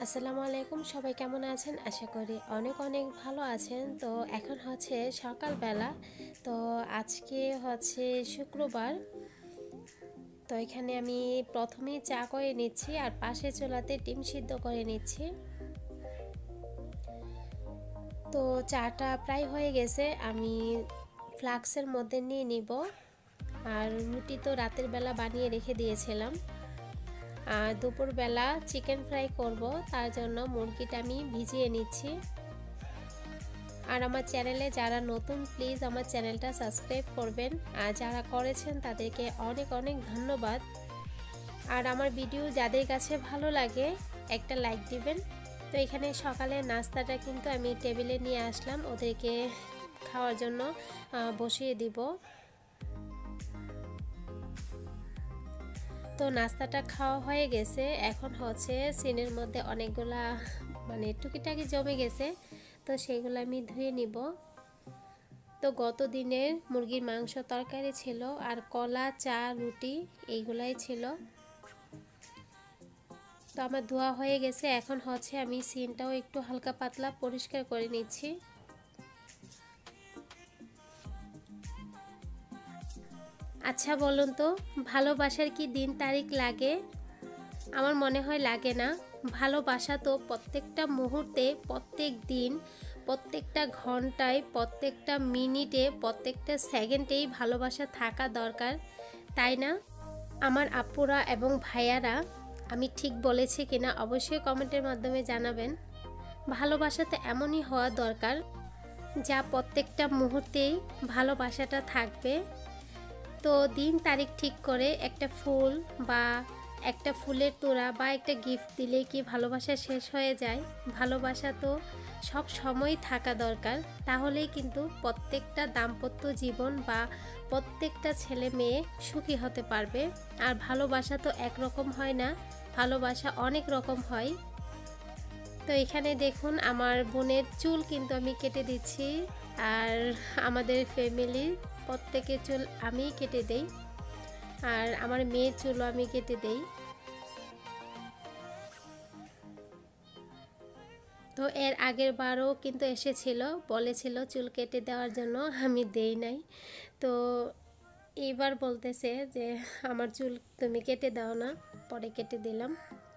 আসসালামু আলাইকুম, সবাই কেমন আছেন? আশা করি অনেক অনেক ভালো আছেন। তো এখন হচ্ছে সকালবেলা। তো আজকে হচ্ছে শুক্রবার। তো এখানে আমি প্রথমেই চা করে নিচ্ছি আর পাশে চুলাতে ডিম সিদ্ধ করে নিচ্ছি। তো চাটা প্রায় হয়ে গেছে, আমি ফ্লাক্সের মধ্যে নিয়ে নিব। আর রুটি তো রাতের বেলা বানিয়ে রেখে দিয়েছিলাম। আর দুপুরবেলা চিকেন ফ্রাই করব, তার জন্য মুরগিটা আমি ভিজিয়ে নিচ্ছি। আর আমার চ্যানেলে যারা নতুন, প্লিজ আমার চ্যানেলটা সাবস্ক্রাইব করবেন, আর যারা করেছেন তাদেরকে অনেক অনেক ধন্যবাদ। আর আমার ভিডিও যাদের কাছে ভালো লাগে একটা লাইক দিবেন। তো এখানে সকালে নাস্তাটা কিন্তু আমি টেবিলে নিয়ে আসলাম, ওদেরকে খাওয়ার জন্য বসিয়ে দিব। তো নাস্তাটা খাওয়া হয়ে গেছে, এখন হচ্ছে সিনের মধ্যে অনেকগুলা টুকিটাকি জমে গেছে, তো সেগুলো আমি ধুয়ে নিব। তো গত দিনের মুরগির মাংস তরকারি ছিল, আর কলা, চা, রুটি এইগুলাই ছিল। তো আমার ধোয়া হয়ে গেছে, এখন হচ্ছে আমি সিনটাও একটু হালকা পাতলা পরিষ্কার করে নিচ্ছি। আচ্ছা বলুন তো, ভালোবাসার কি দিন তারিখ লাগে? আমার মনে হয় লাগে না। ভালোবাসা তো প্রত্যেকটা মুহূর্তে, প্রত্যেক দিন, প্রত্যেকটা ঘন্টায়, প্রত্যেকটা মিনিটে, প্রত্যেকটা সেকেন্ডেই ভালোবাসা থাকা দরকার, তাই না? আমার আপুরা এবং ভাইয়ারা আমি ঠিক বলেছি কিনা অবশ্যই কমেন্টের মাধ্যমে জানাবেন। ভালোবাসাতে এমনই হওয়া দরকার যা প্রত্যেকটা মুহূর্তেই ভালোবাসাটা থাকবে। তো দিন তারিখ ঠিক করে একটা ফুল বা একটা ফুলের তোড়া বা একটা গিফট দিলে কি ভালোবাসা শেষ হয়ে যায়? ভালোবাসা তো সব সময় থাকা দরকার, তাহলেই কিন্তু প্রত্যেকটা দাম্পত্য জীবন বা প্রত্যেকটা ছেলে মেয়ে সুখী হতে পারবে। আর ভালোবাসা তো একরকম হয় না, ভালোবাসা অনেক রকম হয়। তো এখানে দেখুন আমার বোনের চুল কিন্তু আমি কেটে দিচ্ছি, আর আমাদের ফ্যামিলির প্রত্যেকের চুল আমিই কেটে দেই, আর আমার মেয়ের চুলও আমি কেটে দেই। তো এর আগের বারও কিন্তু এসেছিল, বলেছিল চুল কেটে দেওয়ার জন্য, আমি দেই নাই। তো এইবার বলতেছে যে আমার চুল তুমি কেটে দাও না, পরে কেটে দিলাম।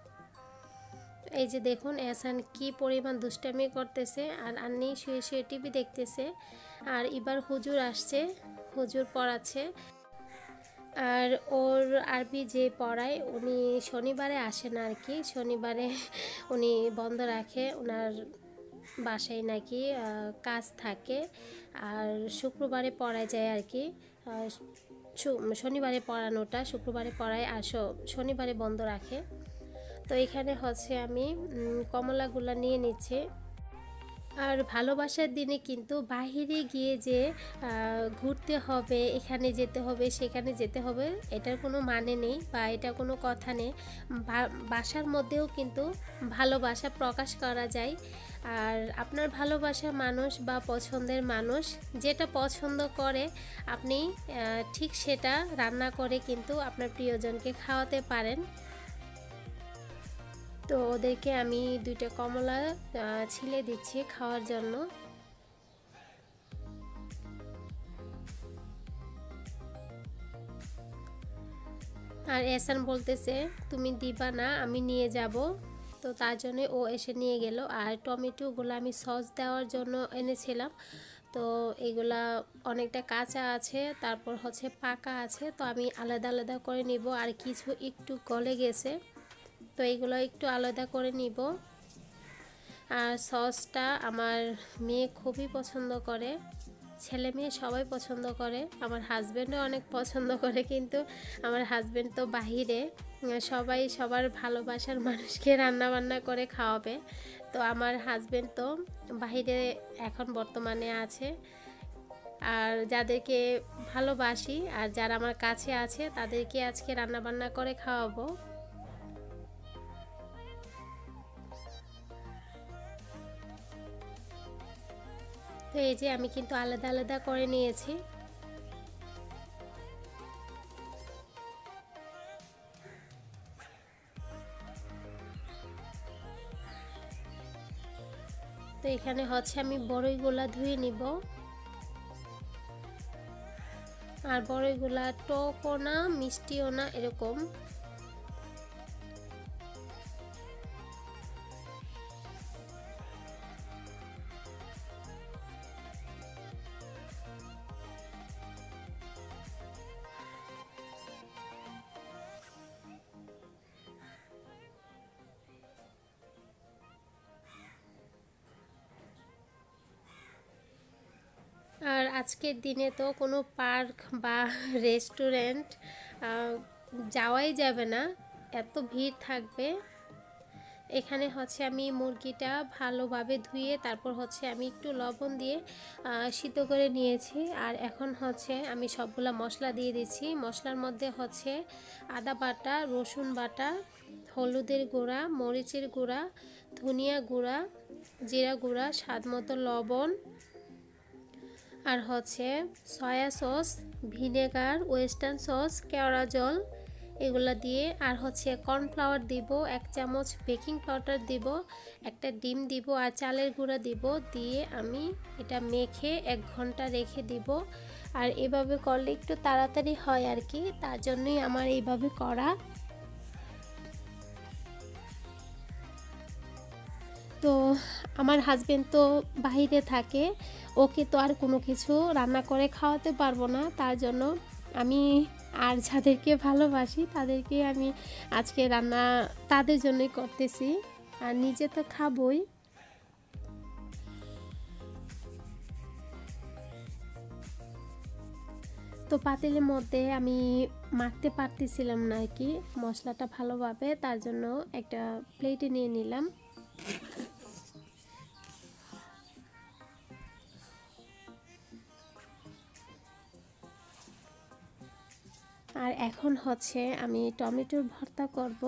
এই যে দেখুন এহসান কি পরিমাণ দুষ্টামি করতেছে, আর আন্নি শুয়ে শুয়ে টিভি দেখতেছে। আর এবার হুজুর আসছে, হুজুর পড়াচ্ছে। আর ওর আরবি যে পড়ায় উনি শনিবারে আসে না আর কি, শনিবারে উনি বন্ধ রাখে, ওনার বাসায় নাকি কাজ থাকে। আর শুক্রবারে পড়ায় যায় আর কি। শনিবারে পড়ানোটা শুক্রবারে পড়ায়, আর শনিবারে বন্ধ রাখে। তো এখানে হচ্ছে আমি কমলাগুলা নিয়ে নিচ্ছি। আর ভালোবাসার দিনে কিন্তু বাহিরে গিয়ে যে ঘুরতে হবে, এখানে যেতে হবে, সেখানে যেতে হবে, এটার কোনো মানে নেই বা এটা কোনো কথা নেই। বাসার মধ্যেও কিন্তু ভালোবাসা প্রকাশ করা যায়। আর আপনার ভালোবাসার মানুষ বা পছন্দের মানুষ যেটা পছন্দ করে, আপনি ঠিক সেটা রান্না করে কিন্তু আপনার প্রিয়জনকে খাওয়াতে পারেন। তো ওদেরকে আমি 2টা কমলা ছিলে দিচ্ছি খাওয়ার জন্য। আর এহসান বলতেছে তুমি দিবা না, আমি নিয়ে যাব। তো তার জন্য ও এসে নিয়ে গেল। আর টমেটোগুলো আমি সস দেওয়ার জন্য এনেছিলাম। তো এগুলা অনেকটা কাঁচা আছে, তারপর হচ্ছে পাকা আছে, তো আমি আলাদা আলাদা করে নিব। আর কিছু একটু গলে গেছে, তো এগুলো একটু আলাদা করে নিব। আর সসটা আমার মেয়ে খুবই পছন্দ করে, ছেলে মেয়ে সবাই পছন্দ করে, আমার হাজব্যান্ডও অনেক পছন্দ করে, কিন্তু আমার হাজব্যান্ড তো বাহিরে, সবাই সবার ভালোবাসার মানুষকে রান্না বান্না করে খাওয়াবে। তো আমার হাজব্যান্ড তো বাহিরে এখন বর্তমানে আছে। আর যাদেরকে ভালোবাসি আর যারা আমার কাছে আছে তাদেরকে আজকে রান্না বান্না করে খাওয়াবো। তো এই যে আমি কিন্তু আলাদা আলাদা করে নিয়েছি। এখানে হচ্ছে আমি বড়ইগুলা ধুয়ে নিব। আর বড়ইগুলা টকও না মিষ্টিও না এরকম। আর আজকের দিনে তো কোনো পার্ক বা রেস্টুরেন্ট যাওয়াই যাবে না, এত ভিড় থাকবে। এখানে হচ্ছে আমি মুরগিটা ভালোভাবে ধুয়ে তারপর হচ্ছে আমি একটু লবণ দিয়ে সিদ্ধ করে নিয়েছি। আর এখন হচ্ছে আমি সবগুলা মশলা দিয়ে দিচ্ছি। মশলার মধ্যে হচ্ছে আদা বাটা, রসুন বাটা, হলুদের গুঁড়া, মরিচের গুঁড়া, ধনিয়া গুঁড়া, জিরা গুঁড়া, স্বাদ মতো লবণ, আর হচ্ছে soya sauce, vinegar, western sauce, কেওড়া জল এগুলো দিয়ে, আর হচ্ছে কর্নফ্লাওয়ার দিব, 1 চামচ বেকিং পাউডার দিব, একটা ডিম দিব, আর চালের গুঁড়া দিব। দিয়ে আমি এটা মেখে 1 ঘন্টা রেখে দিব। আর এভাবে করলে একটু তাড়াতাড়ি হয় আর কি, তার জন্যই আমার এইভাবে করা। তো আমার হাজবেন্ড তো বাইরে থাকে, ওকে তো আর কোনো কিছু রান্না করে খাওয়াতে পারবো না, তার জন্য আমি আর যাদেরকে ভালোবাসি তাদেরকে আমি আজকে রান্না তাদের জন্যই করতেছি, আর নিজে তো খাবই। তো পাতিলের মধ্যে আমি মাখতে পারতেছিলাম না আর কি মশলাটা ভালোভাবে, তার জন্য একটা প্লেটে নিয়ে নিলাম। আর এখন হচ্ছে আমি টমেটোর ভর্তা করব।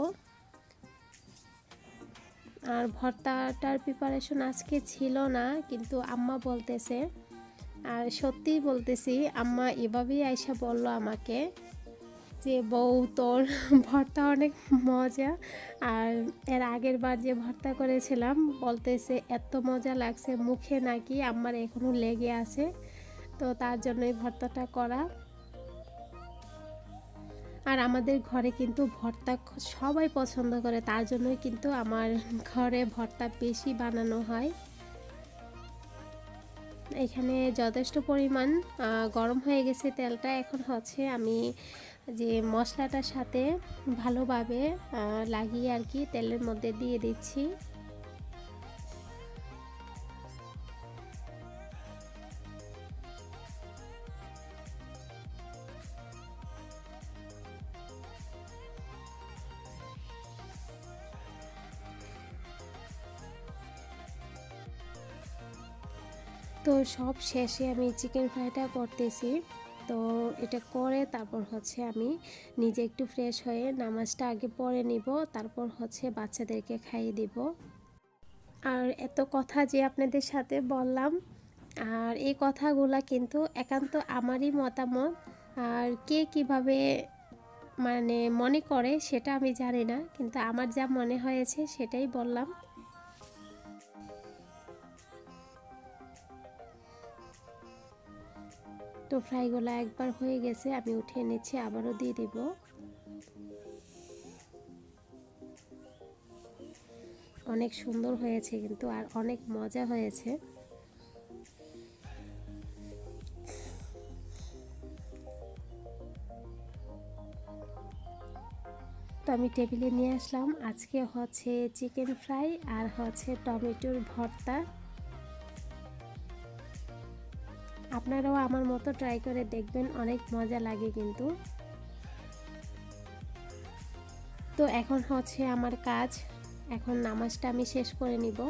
আর ভর্তাটার প্রিপারেশন আজকে ছিল না, কিন্তু আম্মা বলতেছে, আর সত্যিই বলতেছি, আম্মা এভাবেই আয়সা বলল আমাকে যে বউ তোর ভর্তা অনেক মজা। আর এর আগের বার যে ভর্তা করেছিলাম বলতেছে এত মজা লাগছে মুখে, নাকি আমার এখনো লেগে আছে। তো তার জন্যই ভর্তাটা করা। আর আমাদের ঘরে কিন্তু ভর্তা সবাই পছন্দ করে, তার জন্যই কিন্তু আমার ঘরে ভর্তা বেশি বানানো হয়। এখানে যথেষ্ট পরিমাণ গরম হয়ে গেছে তেলটা। এখন হচ্ছে আমি যে মশলাটার সাথে ভালোভাবে লাগিয়ে আর কি তেলের মধ্যে দিয়ে দিচ্ছি। তো সব শেষে আমি চিকেন ফ্রাইটা করতেছি। তো এটা করে তারপর হচ্ছে আমি নিজে একটু ফ্রেশ হয়ে নামাজটা আগে পড়ে নিব, তারপর হচ্ছে বাচ্চাদেরকে খাইয়ে দিব। আর এত কথা যে আপনাদের সাথে বললাম, আর এই কথাগুলা কিন্তু একান্ত আমারই মতামত। আর কে কিভাবে মানে মনে করে সেটা আমি জানি না, কিন্তু আমার যা মনে হয়েছে সেটাই বললাম। তো ফ্রাইগুলো একবার হয়ে গেছে, আমি উঠিয়ে নিচ্ছি, আবারও দিয়ে দিব। অনেক সুন্দর হয়েছে কিন্তু, আর অনেক মজা হয়েছে। তো আমি টেবিলে নিয়ে আসলাম, আজকে হচ্ছে চিকেন ফ্রাই আর হচ্ছে টমেটোর ভর্তা। আপনারাও আমার মতো ট্রাই করে দেখবেন, অনেক মজা লাগে কিন্তু। তো এখন হচ্ছে আমার কাজ, এখন নামাজটা আমি শেষ করে নিব।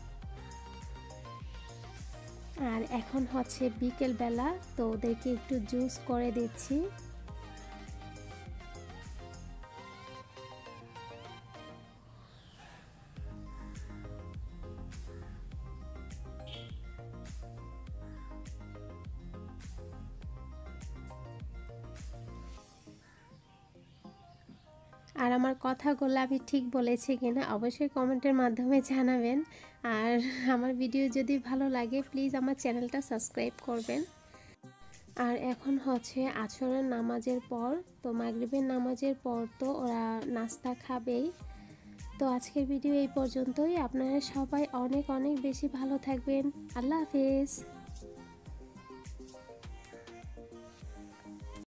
আর এখন হচ্ছে বিকেল বেলা, তো ওদেরকে একটু জুস করে দিচ্ছি। আর আমার কথাগুলো আমি ঠিক বলেছি কিনা অবশ্যই কমেন্টের মাধ্যমে জানাবেন। আর আমার ভিডিও যদি ভালো লাগে প্লিজ আমার চ্যানেলটা সাবস্ক্রাইব করবেন। আর এখন হচ্ছে আসরের নামাজের পর, তো মাগরিবের নামাজের পর তো ওরা নাস্তা খাবেই। তো আজকের ভিডিও এই পর্যন্তই। আপনারা সবাই অনেক অনেক বেশি ভালো থাকবেন। আল্লাহ হাফেজ।